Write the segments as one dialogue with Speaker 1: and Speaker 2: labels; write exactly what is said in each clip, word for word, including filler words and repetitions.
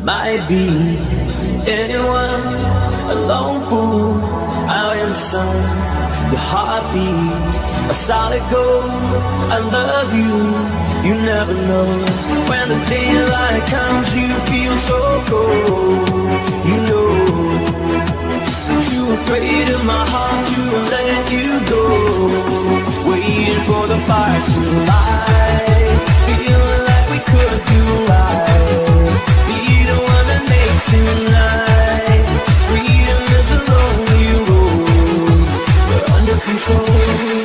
Speaker 1: might be anyone, a lone fool out in the sun. Your heartbeat, a solid gold. I love you, you never know. When the daylight comes, you feel so cold. You know, too afraid of my heart to let you go. Waiting for the fire to light, feeling like we could do right. Be the one that makes tonight. This freedom is a lonely road. We're under control.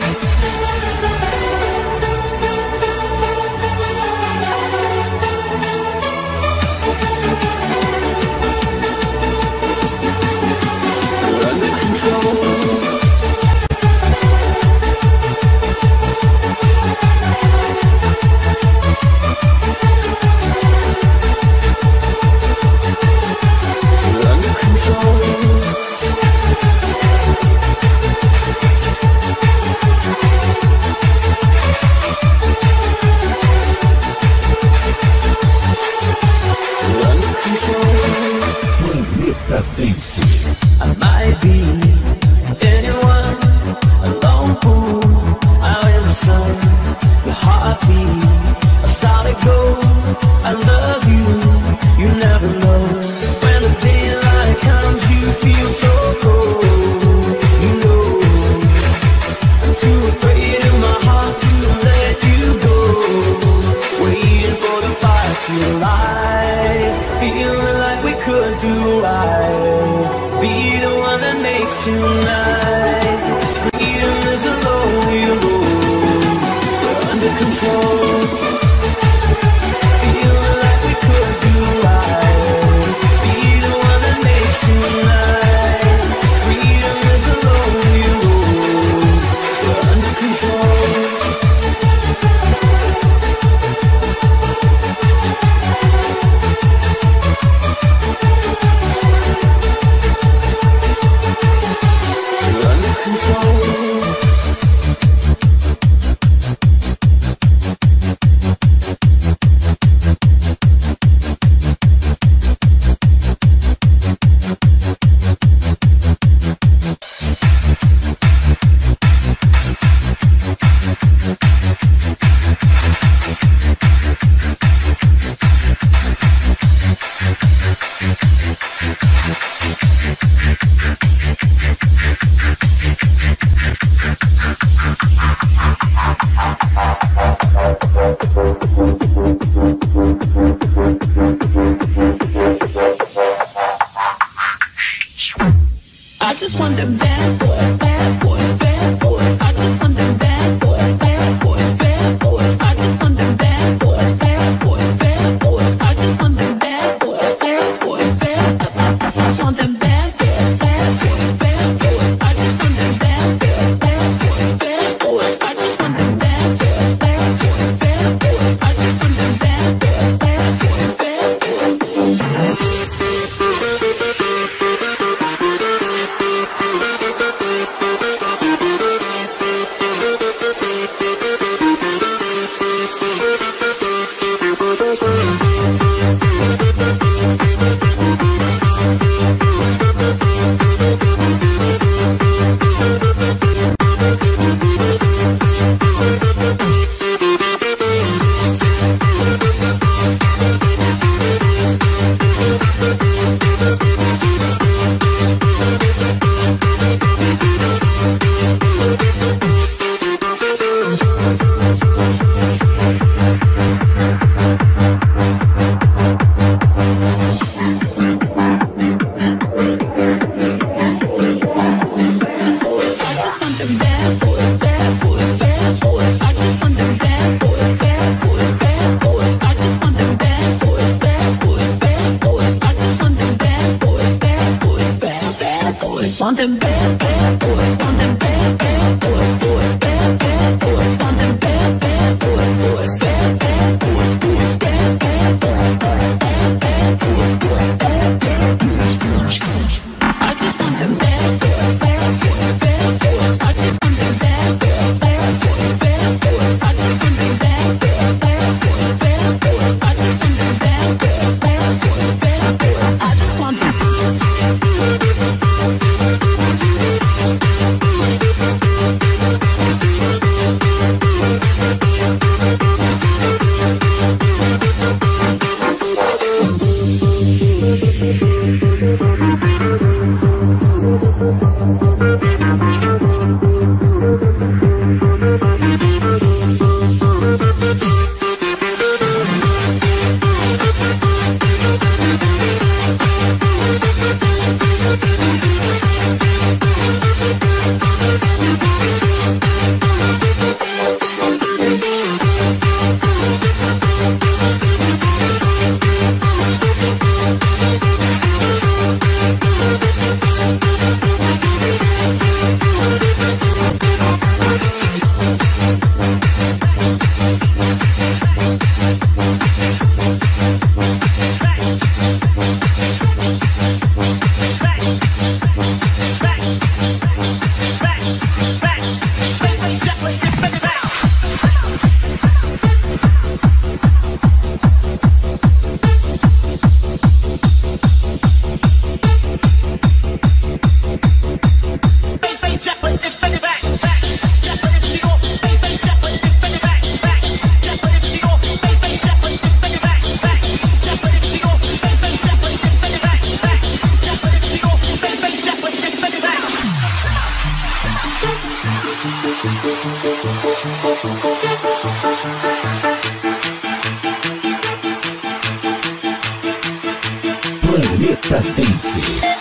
Speaker 1: I might be anyone, a lone fool out in the sun. Your heartbeat, a solid gold. I love you, you never know. When the daylight comes, you feel so cold. You know, I'm too afraid of my heart to let you go. Waiting for the fire to light, feeling like we could do right. Be the one that makes tonight. This freedom is a lonely road. We're under control. Feeling like we could do right. Be the one that makes tonight. This freedom is a lonely road. We're under control.
Speaker 2: I just want them bad boys, bad boys, bad boys. I just want them bad boys, bad boys, bad boys. I just want them bad boys, bad boys, bad boys. I just want them bad boys, bad boys, bad boys. I want them bad boys, bad boys, bad boys. I just want them bad boys, bad boys, bad boys. I just want them bad boys, bad boys, bad boys. I just want them bad boys, bad boys, bad boys.
Speaker 3: Planeta Dance.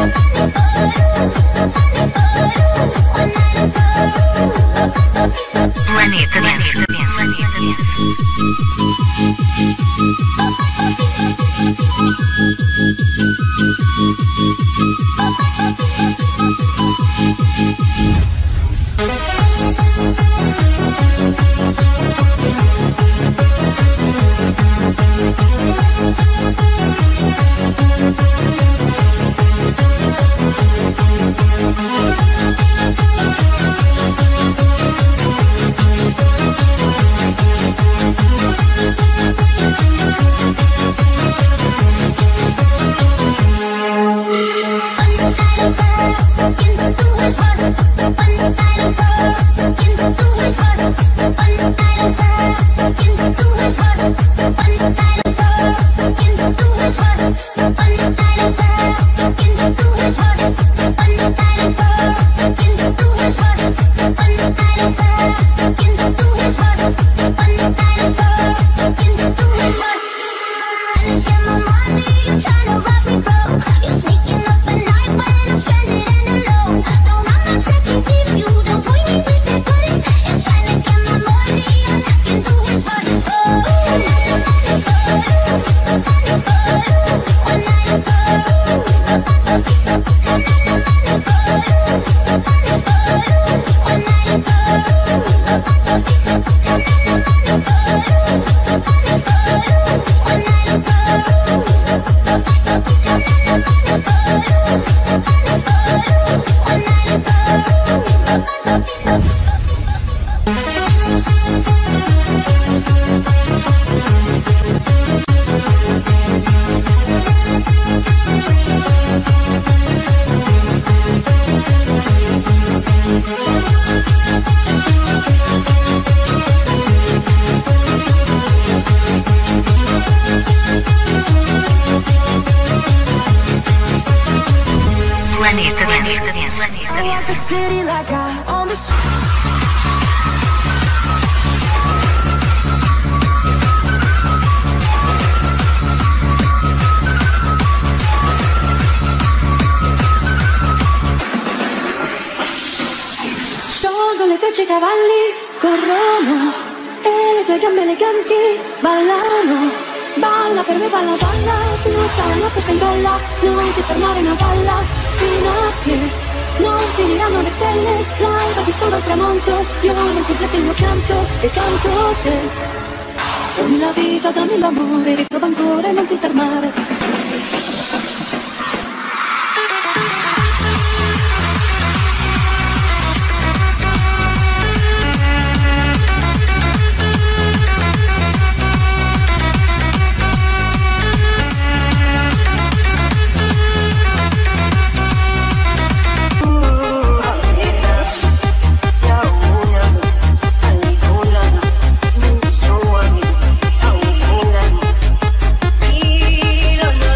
Speaker 4: Планета Дэнс.
Speaker 5: No, no.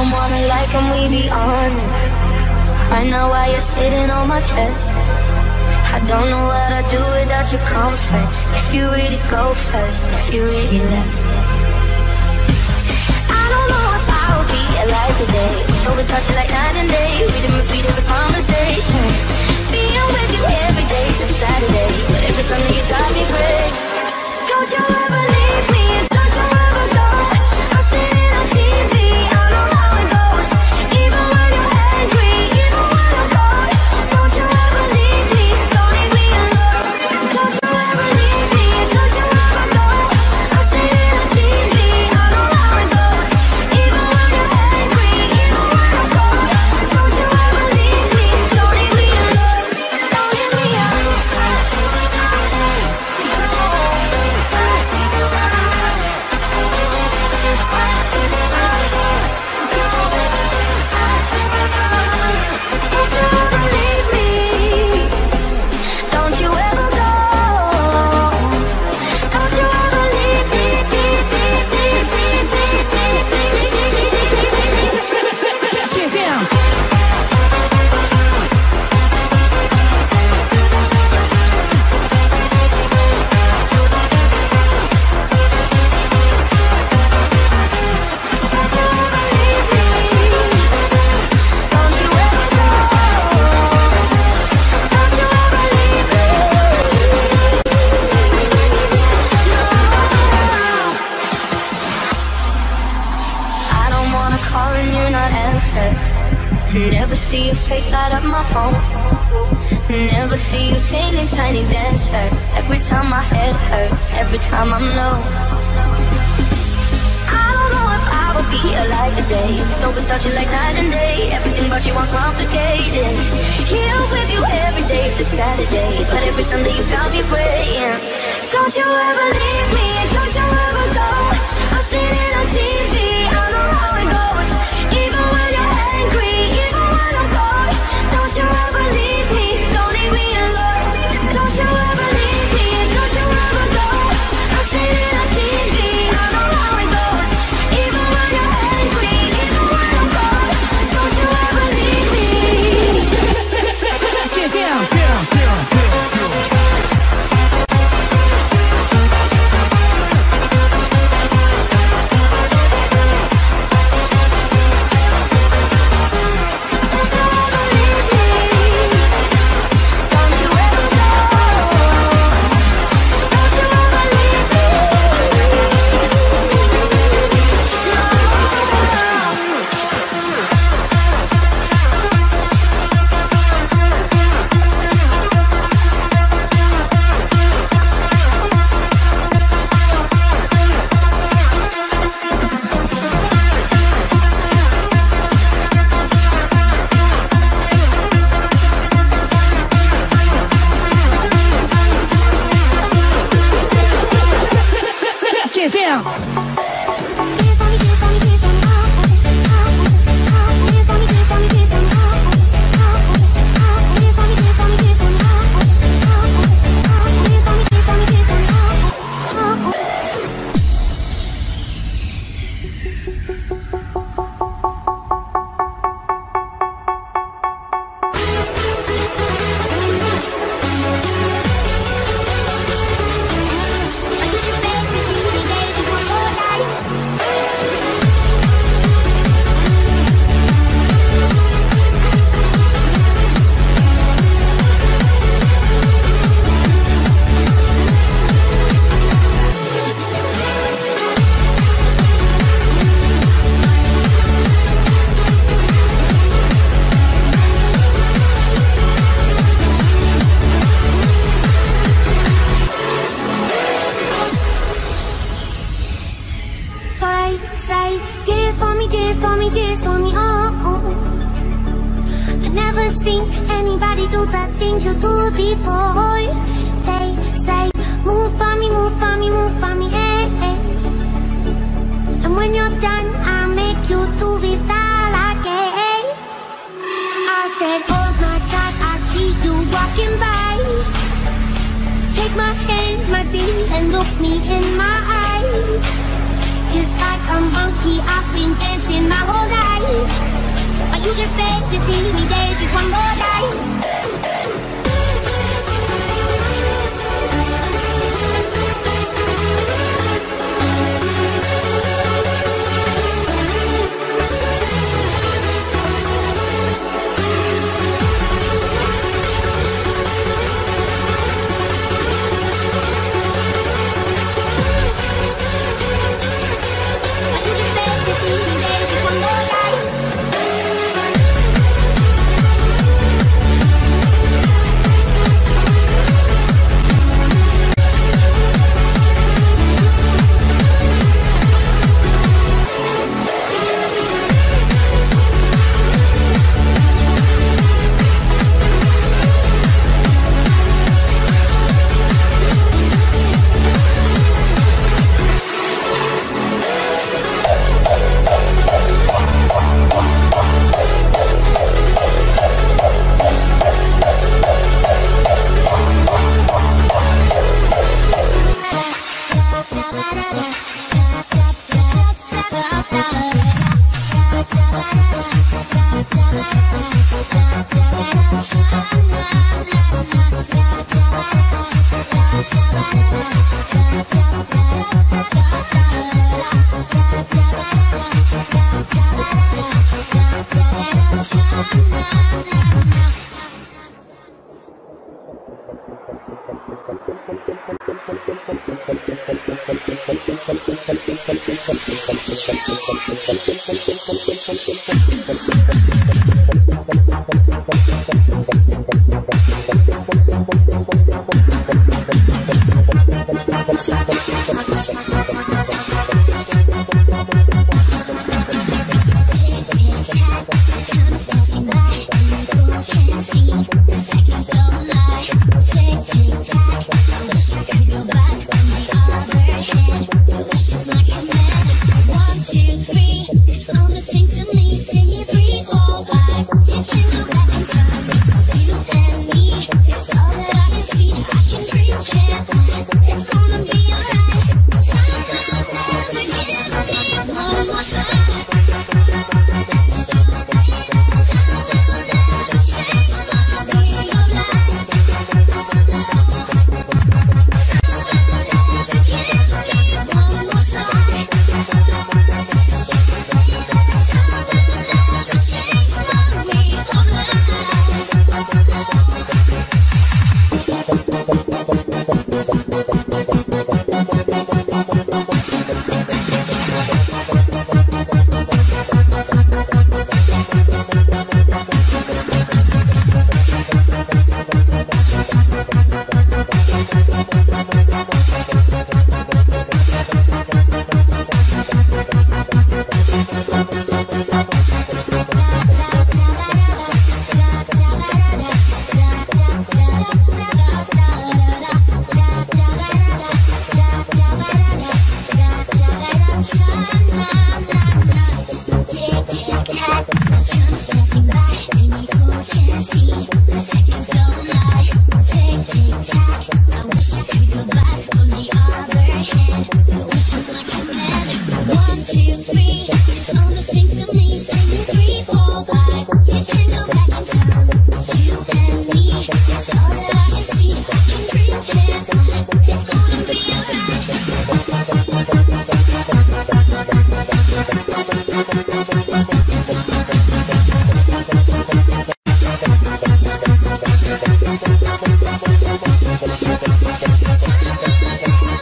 Speaker 5: don't wanna lie, can we be honest? Right now while you're sitting on my chest, I don't know what I'd do without your comfort. If you really go first, if you really left, I don't know if I would be alive today. But without you like night and day, we didn't repeat every conversation. Being with you every day's a Saturday, but every Sunday you got me great. Don't you ever leave me, don't you ever go. I'm sitting on T V, I know how it goes. Even when you're angry, even when I'm bored. Don't you ever leave me, don't leave me alone. Don't you ever leave me, don't you ever go. I'm sitting on T V, I know how it goes. Even when you're angry, even when I'm bored. Don't you ever leave me, don't leave me alone. Don't leave me alone. Never see your face light up my phone. Never see you singing Tiny Dancer. Every time my head hurts, every time I'm low. I don't know if I would be alive today. Though without you like night and day, everything about you uncomplicated. Here with you every day's a Saturday, but every Sunday you got me praying. Don't you ever leave me, don't you ever go. I'm sitting on T V, I know how it goes. Even when you're angry, even when I'm bored. Don't you ever leave me, don't leave me alone. Don't you ever leave me, don't you ever go. I'm sitting on T V, I know how it goes. Even when you're angry, even when I'm bored. Don't you ever leave me. Let's get down, down, down, down, down. just like a monkey, I've been dancing my whole life. But you just beg to see me dance just one more night.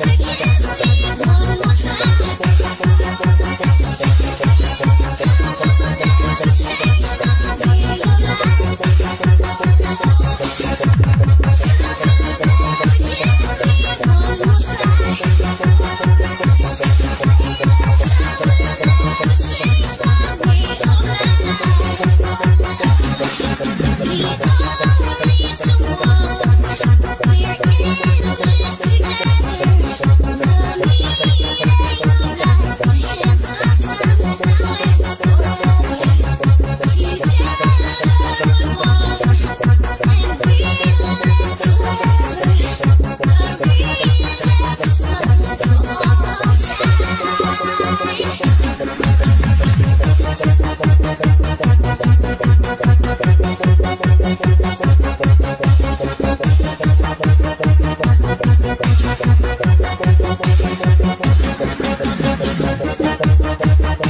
Speaker 2: One more time.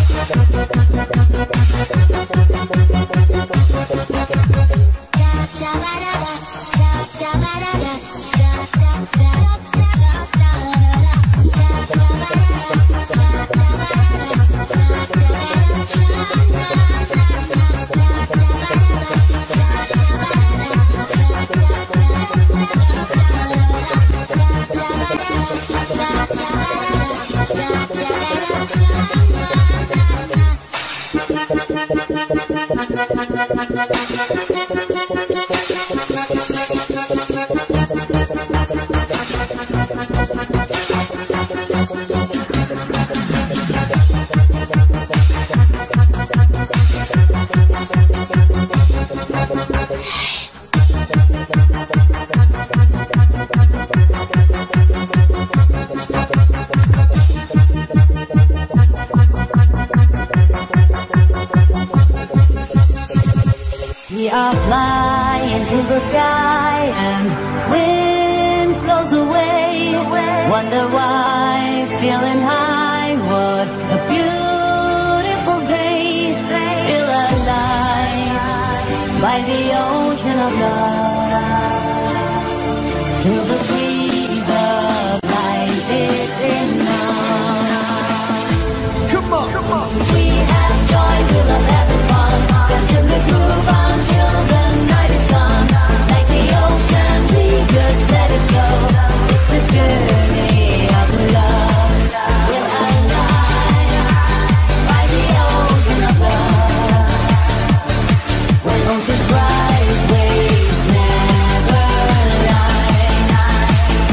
Speaker 6: We are flying to the sky and wind blows away. Wonder why, feeling high, what a beautiful day. Feel alive by the ocean of love. Feel the breeze of life, it's enough.
Speaker 7: Come on, come on.
Speaker 6: We have joy, we love having fun. Dance in the groove until the night is gone. Like the ocean, we just let it go. It's the journey of love. We're alive by the ocean of love. When oceans rise, waves never lie.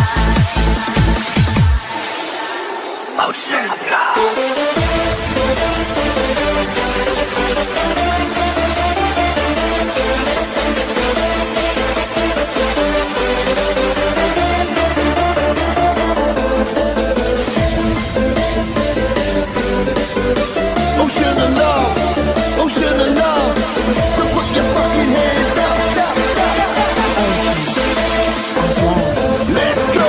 Speaker 7: Ocean of love. Ocean of love, ocean of love. So put your fucking hands up, up, up. Let's go.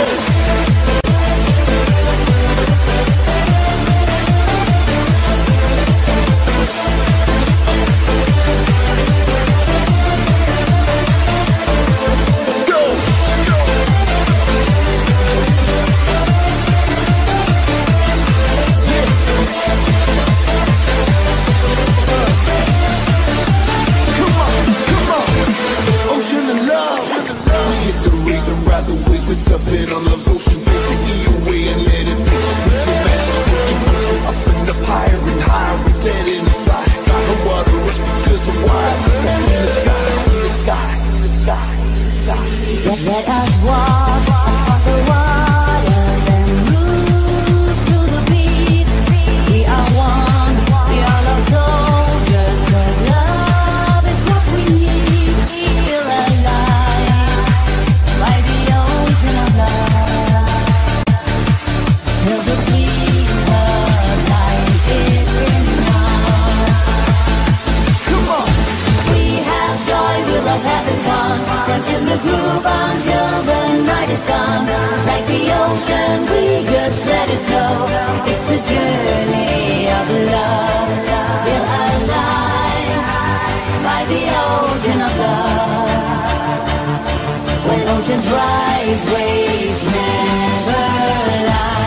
Speaker 7: Surfing on love's ocean, taking you away and let it be. Imagine pushing, pushing up and up, higher and higher. It's letting us fly. The water rush because the wild is in the sky, in the sky, in the sky, in the sky.
Speaker 6: Let, let us walk on the waters and move to the beat. We are one, we are love soldiers, 'cause love is what we need. Feel alive by the ocean of love. Feel the breeze of life is enough.
Speaker 7: Come on.
Speaker 6: We have joy, we love having fun. Dance in the groove until the night is gone. Like the ocean, we just let it go. It's the journey of love. Feel alive by the ocean of love. When oceans rise, waves never lie.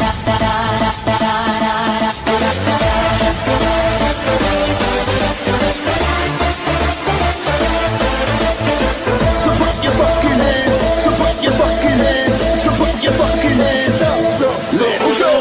Speaker 7: So put your fucking hands, so put your fucking hands, so put your fucking hands up, so let's go.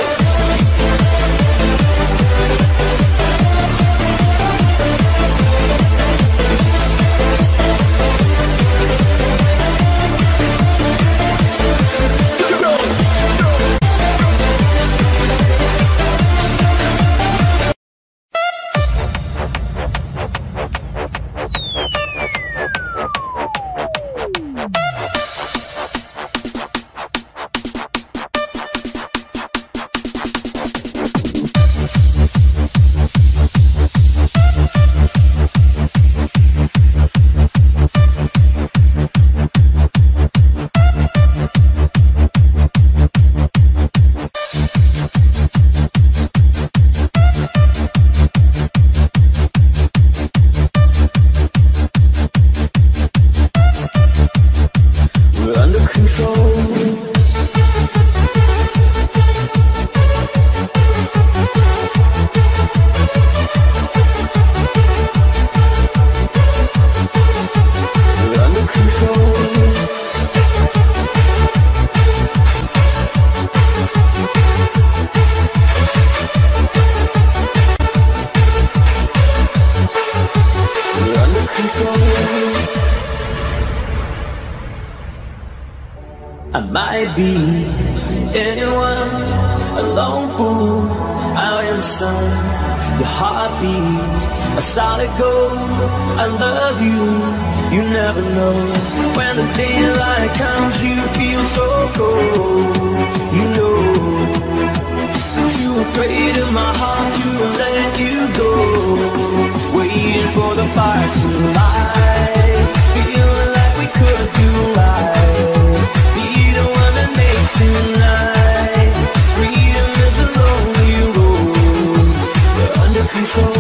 Speaker 1: I might be anyone, a lone fool out in the sun. Your heartbeat, a solid gold. I love you, you never know. When the daylight comes, you feel so cold. You know, too afraid of my heart to let you go. Waiting for the fire to light, feeling like we could do right. Be the one that makes tonight. Freedom is a lonely road. We're under control.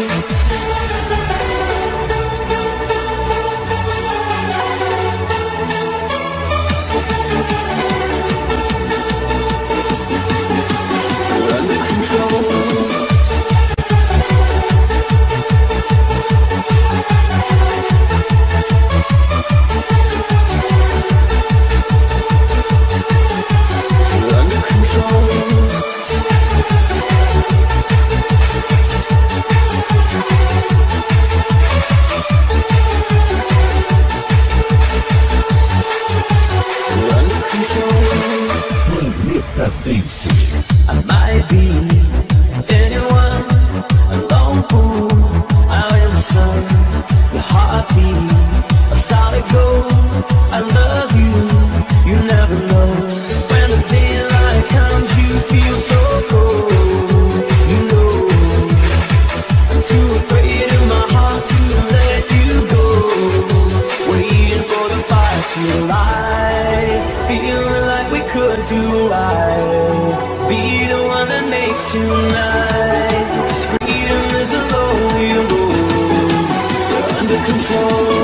Speaker 1: I might be anyone, a lone fool out in the sun. Your heartbeat, a solid gold. I love you, you never know. When the daylight comes, you feel so cold. You know, I'm too afraid of my heart to let you go. Waiting for the fire to light, feeling like we could do right. Be the one that makes tonight. 'Cause freedom is a lonely road. We're under control.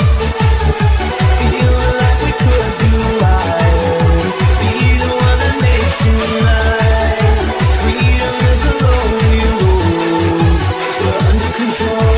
Speaker 1: Feeling like we could do right. Be the one that makes tonight. 'Cause freedom is a lonely road. We're under control.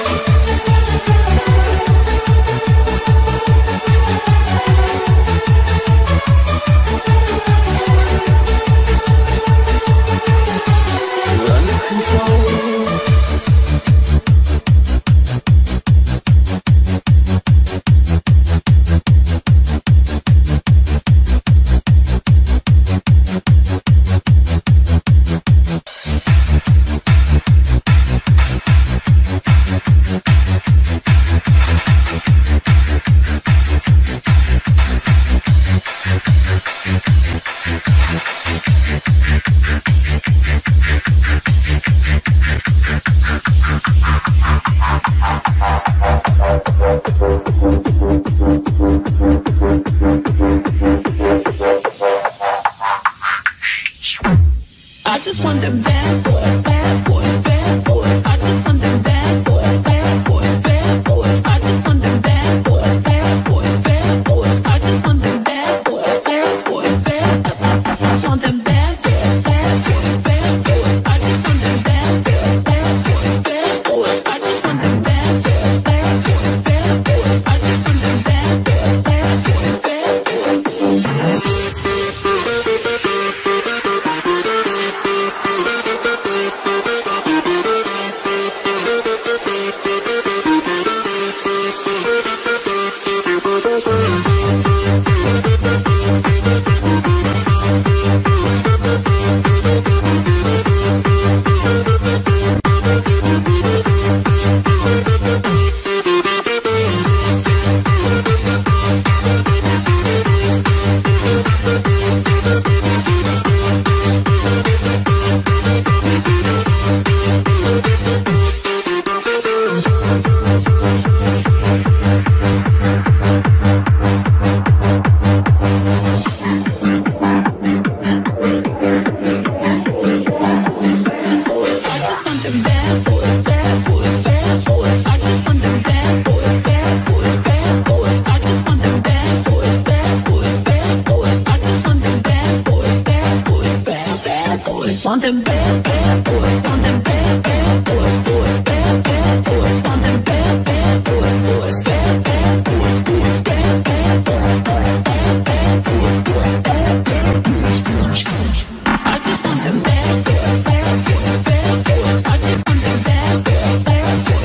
Speaker 2: I just want them bad boys, bad boys, bad boys. I just want them bad boys, bad boys, bad boys. I just want them bad boys, bad boys, bad boys. I just want them bad boys, bad boys, bad boys. Want them bad boys, bad boys, bad boys. I just want them bad boys, bad boys, bad boys. I just want them bad boys, bad boys, bad boys. I just want them bad boys, bad boys, bad boys. Want them bad, bad boys, want them bad, bad boys, boys, bad, bad boys, want them bad, bad boys, boys, bad, bad boys, boys, bad, bad boys, boys, bad, bad boys, boys, bad, bad boys. I just want them bad boys, bad boys, bad boys. I just want them bad boys, bad boys.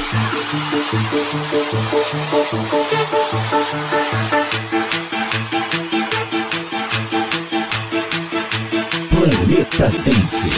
Speaker 3: Planeta Dance.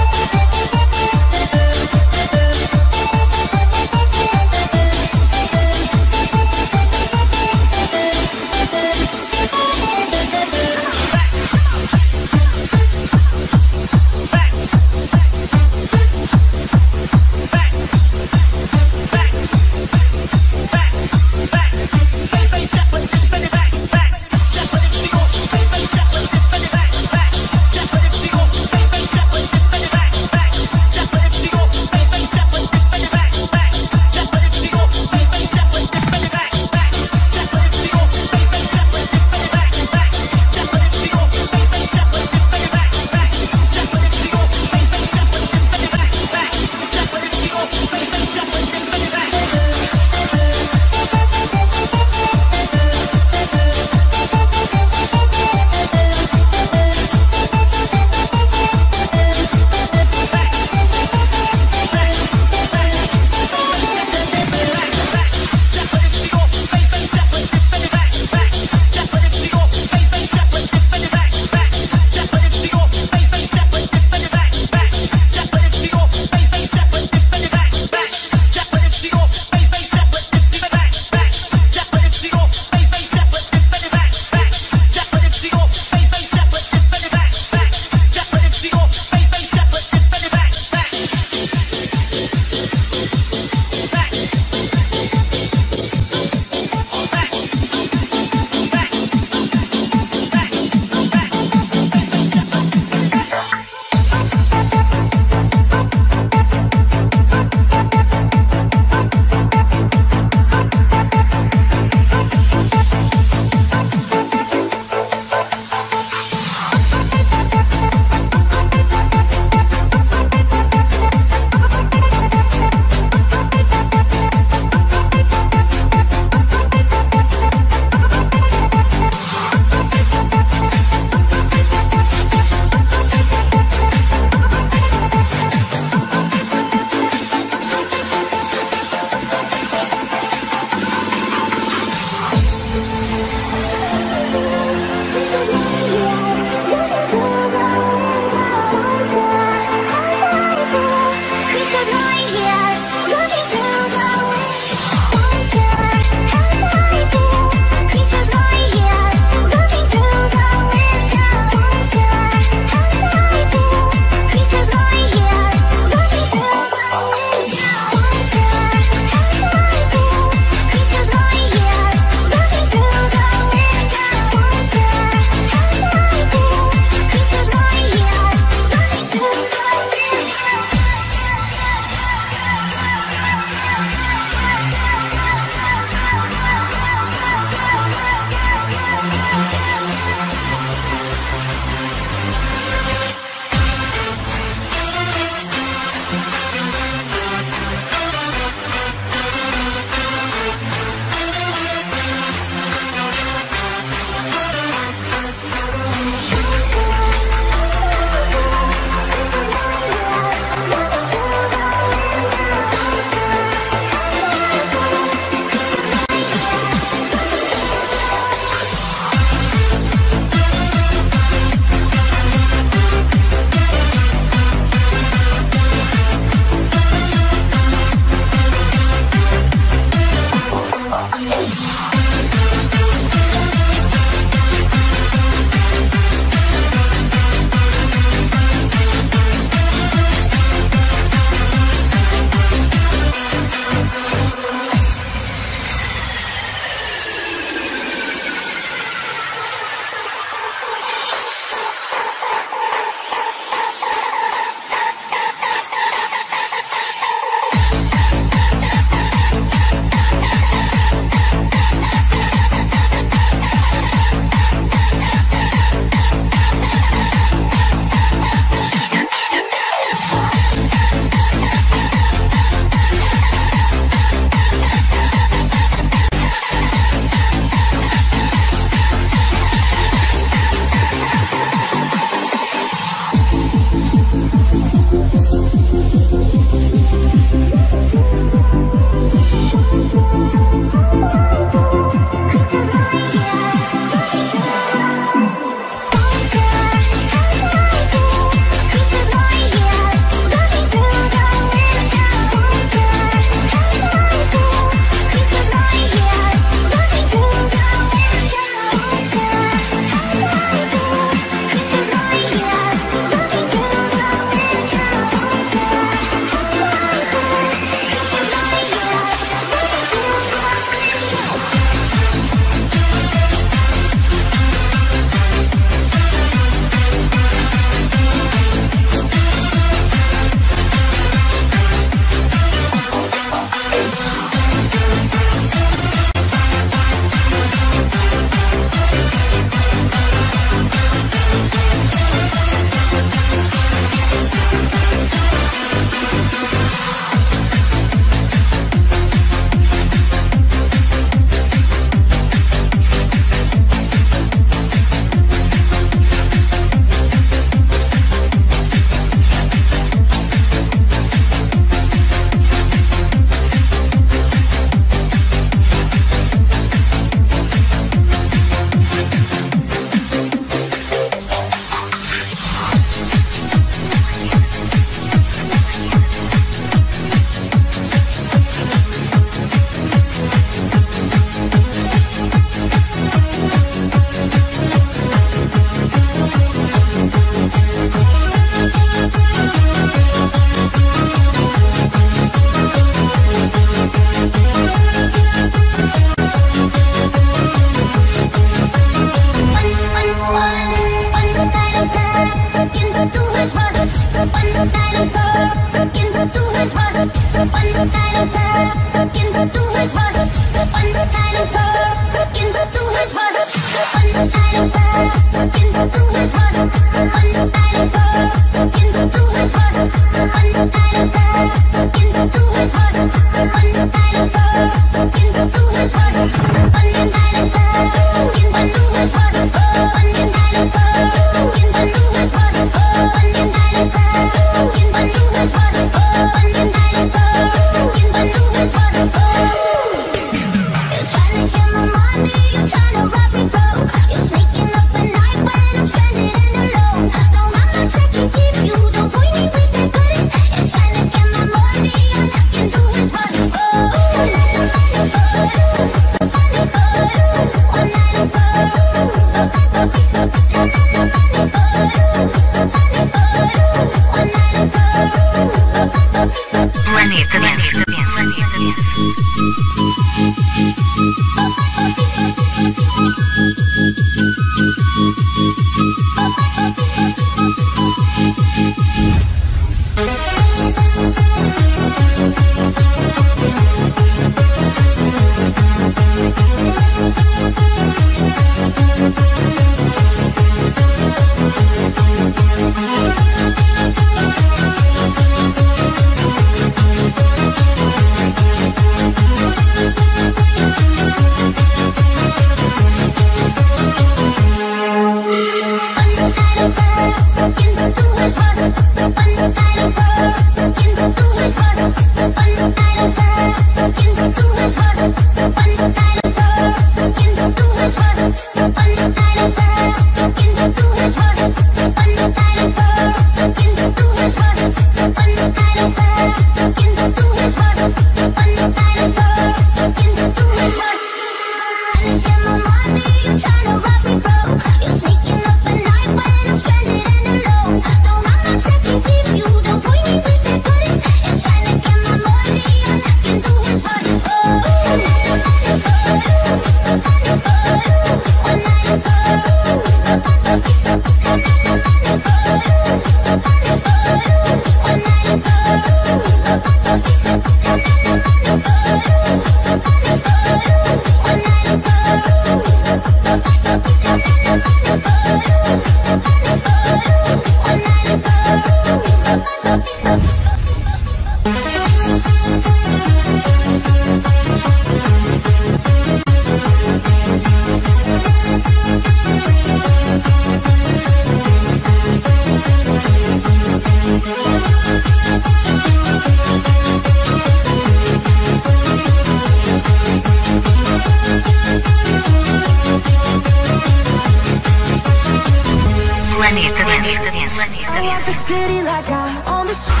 Speaker 4: Planeta Dance.
Speaker 6: I walk the city like I own the street.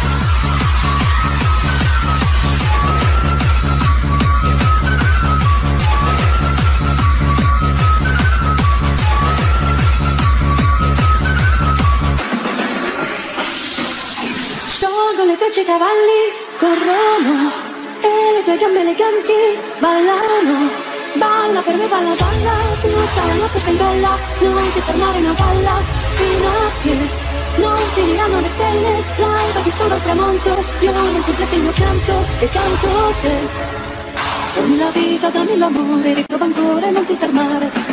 Speaker 6: Sciolgo le trecce, i cavalli corrono e le tue gambe eleganti ballano. Balla per me, balla, balla, tutta la notte sei bella, non ti fermare una palla, fino a che non finiranno le stelle, l'alba che sono al tramonto, io non completo il mio canto e canto te. Dammi la vita, dammi l'amore, ritrova ancora e non ti fermare.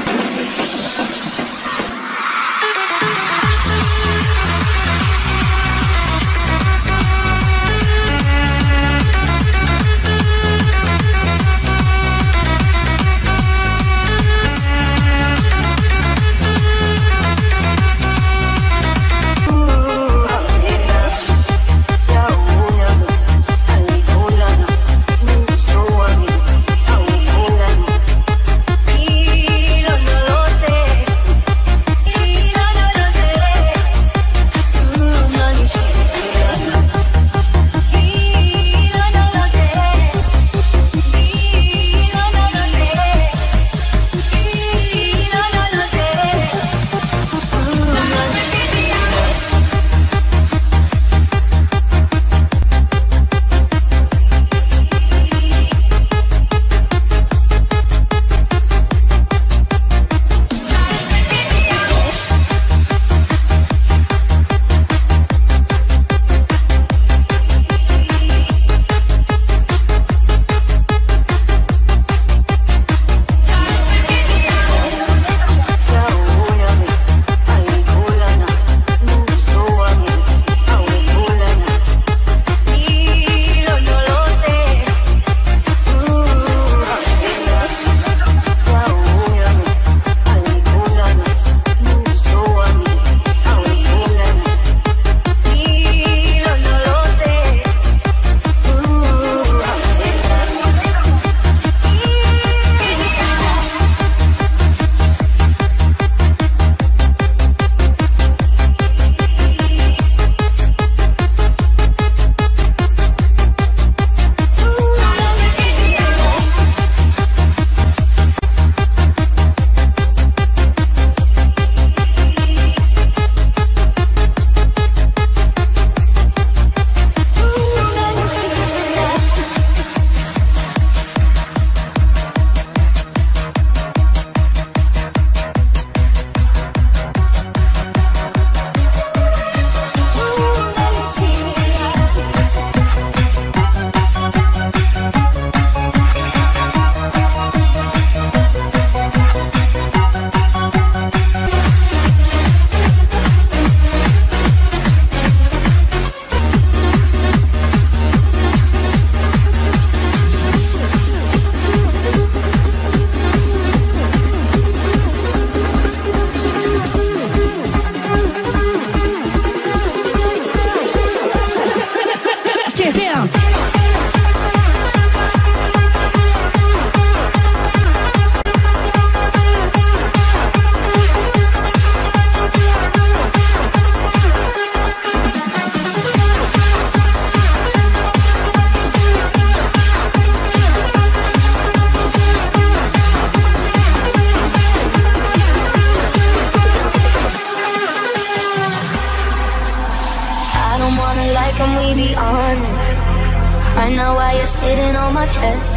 Speaker 5: I know why you're sitting on my chest.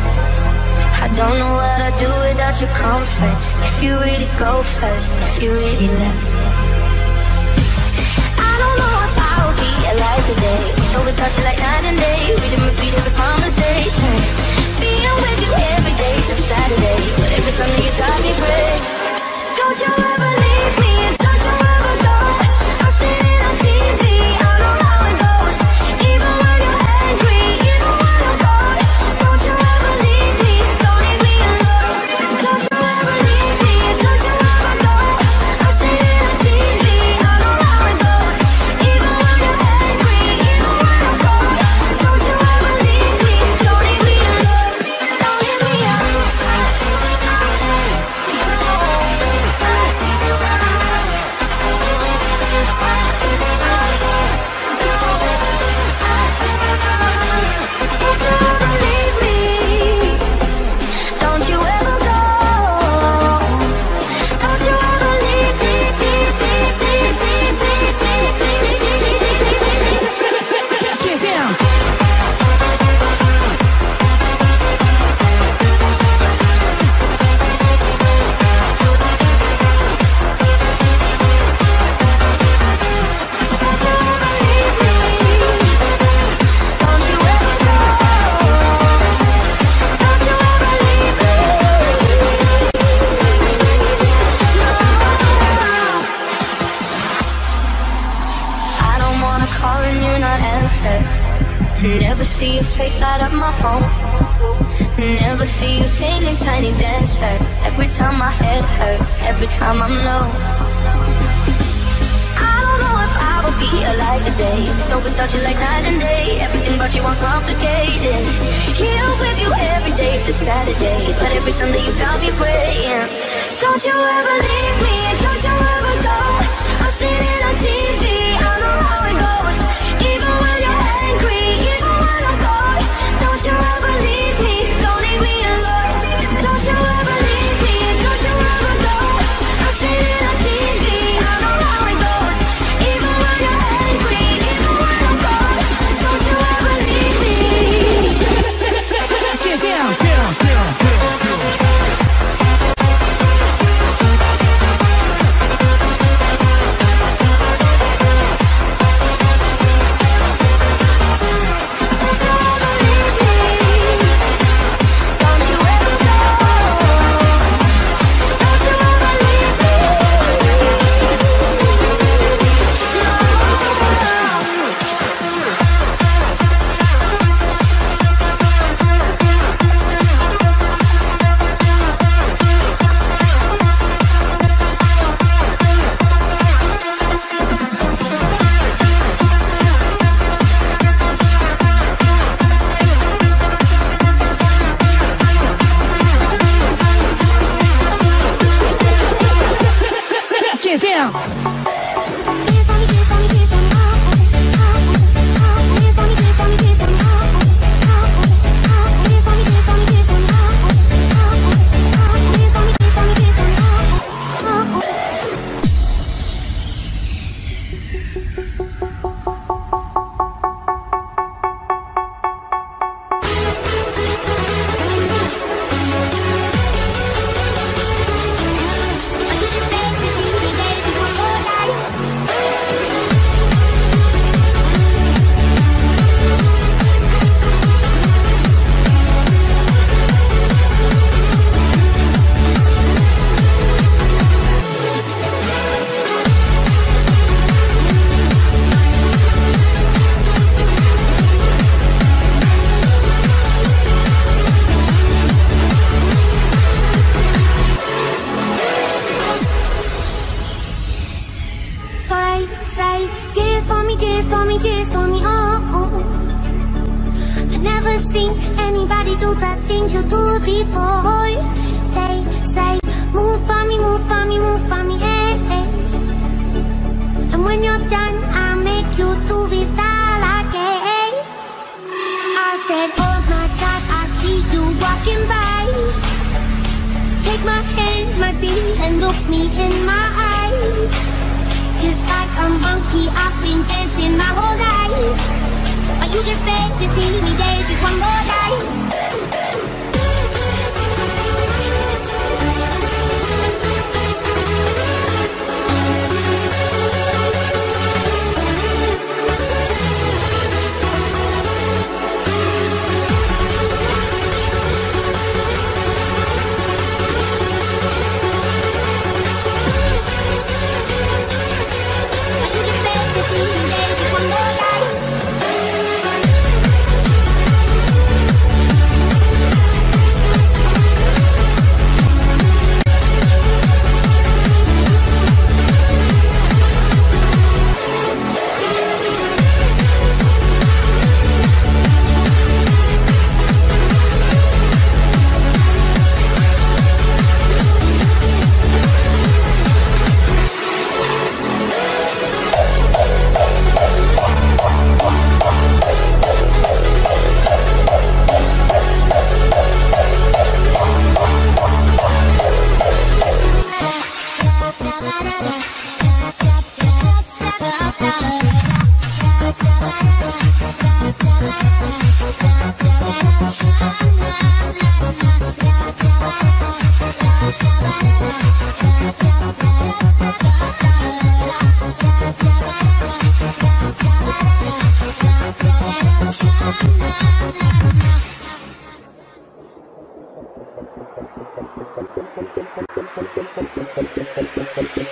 Speaker 5: I don't know what I'd do without your comfort. If you really go first, if you really left. I don't know if I would be alive today, but without you like night and day, we didn't repeat every conversation. Being with you every day's a Saturday, but every Sunday you got me brave. Don't you ever leave me, and don't you ever go. I'm sitting on T V, I know how it goes. Even when you're angry, even when I'm cold. Don't you ever leave me, don't leave me alone. Don't you ever leave me, and don't you ever go. I'm sitting on T V, I know how it goes. Even when you're angry, even when I'm cold. Don't you ever leave me, don't leave me alone. Don't leave me alone. calling you not answer. Never see your face light up my phone. Never see you singing Tiny Dancer. Every time my head hurts, every time I'm low. I don't know if I would be alive today, though without you like night and day. Everything about you uncomplicated. Here with you every day, it's a Saturday, but every Sunday you got me praying. Don't you ever leave me, don't you ever go. I've seen it on T V, I know how it goes. Even when you're angry, even when I'm cold. Don't you ever leave me, don't leave me alone. Don't you ever leave me, don't you ever go. I've seen it on T V, I know how it goes. Even when you're angry, even when I'm cold. Don't you ever leave me.
Speaker 6: Let's get down, down, down, down, down.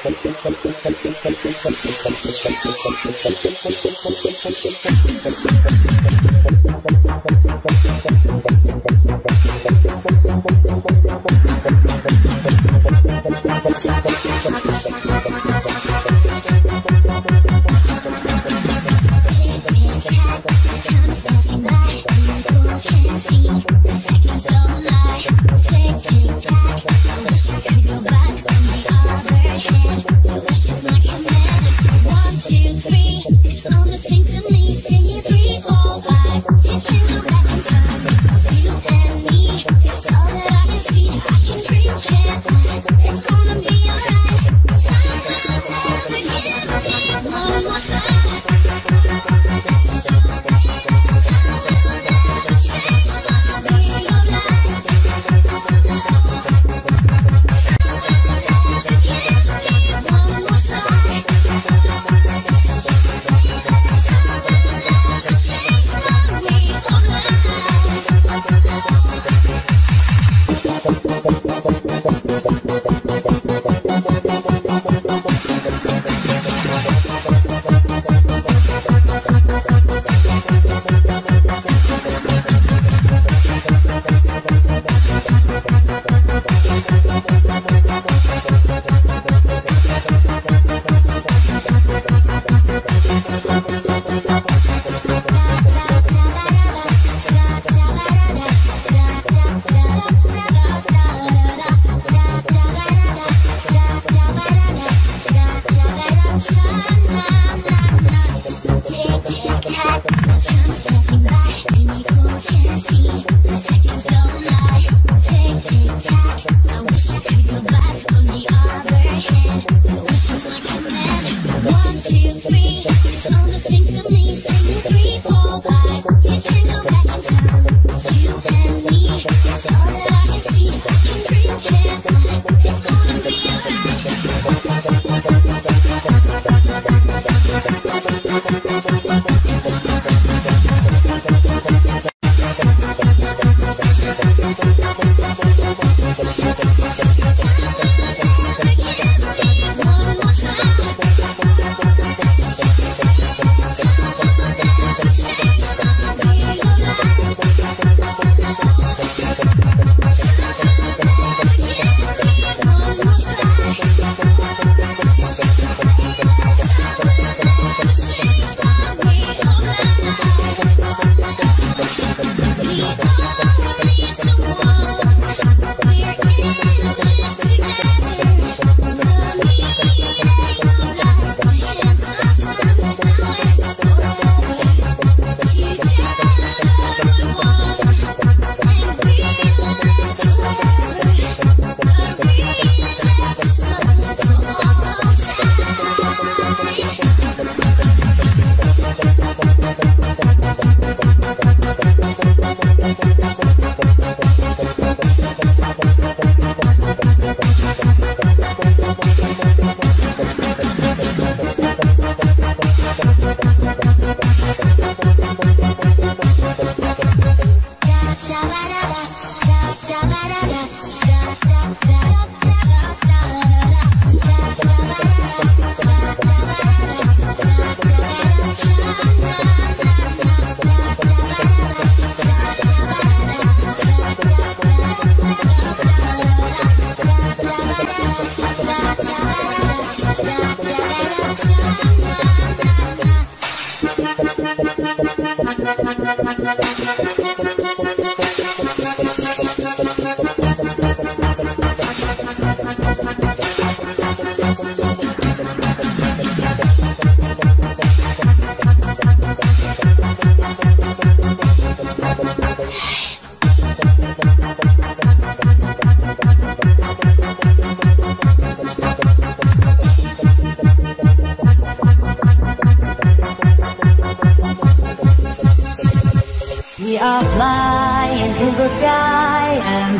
Speaker 6: We are flying to the sky and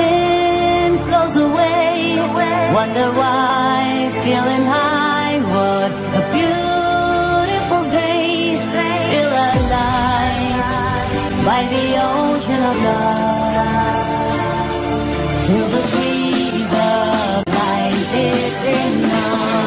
Speaker 6: wind blows away. Wonder why, feeling high, what a beautiful day. Feel alive by the ocean of love. Feel the breeze of life, it's enough.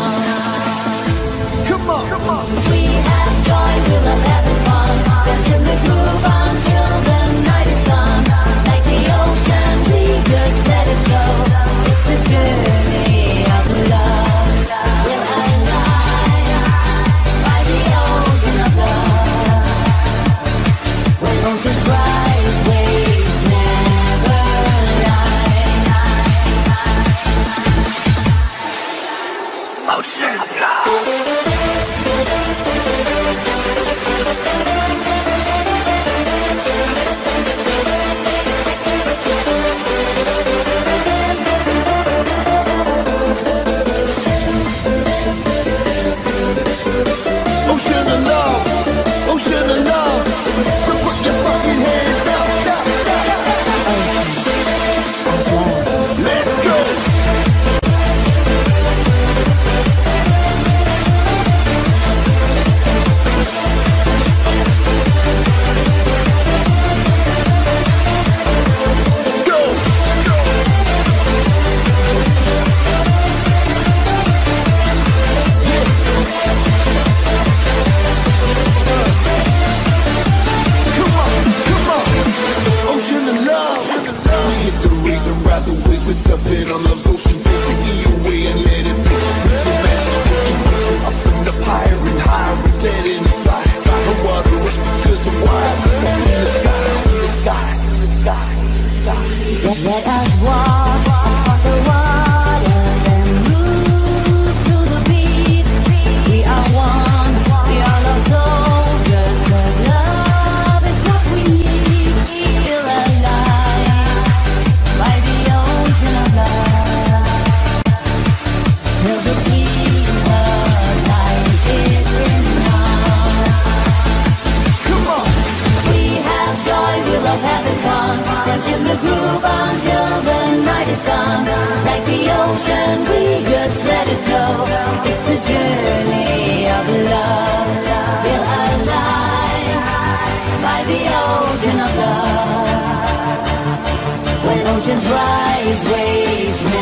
Speaker 6: the groove until the night is gone. Like the ocean, we just let it go. It's the journey of love. Feel alive by the ocean of love. When oceans rise, waves